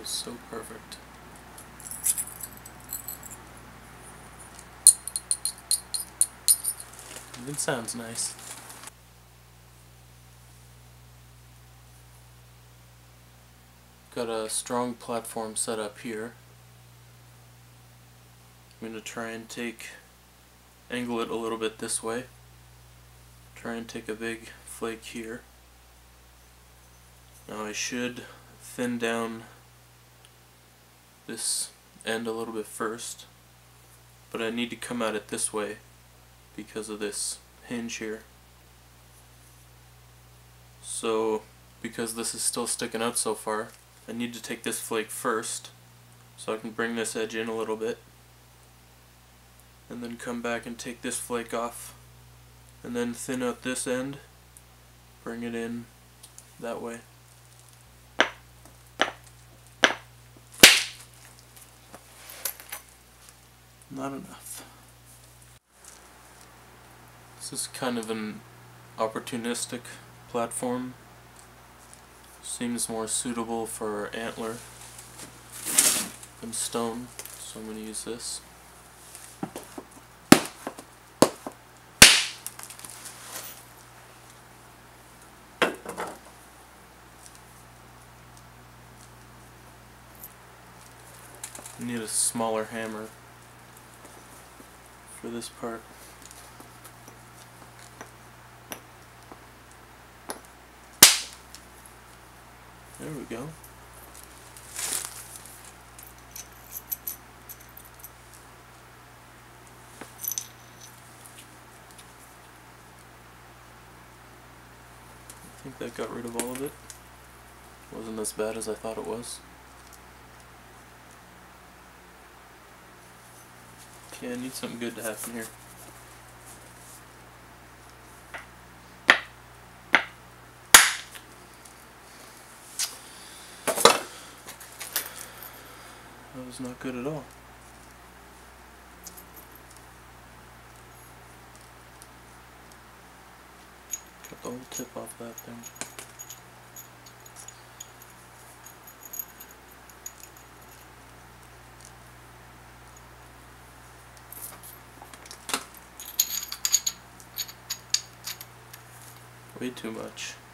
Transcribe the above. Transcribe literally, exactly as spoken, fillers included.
was so perfect. Even sounds nice. Got a strong platform set up here. I'm going to try and take, angle it a little bit this way. Try and take a big flake here. Now I should thin down this end a little bit first, but I need to come at it this way because of this hinge here. So because this is still sticking out so far, I need to take this flake first so I can bring this edge in a little bit, and then come back and take this flake off, and then thin out this end, bring it in that way. Not enough. This is kind of an opportunistic platform. Seems more suitable for antler than stone, so I'm going to use this. I need a smaller hammer for this part. There we go. I think that got rid of all of it. Wasn't as bad as I thought it was. Okay, I need something good to happen here. That was not good at all. Got the whole tip off that thing. Way too much.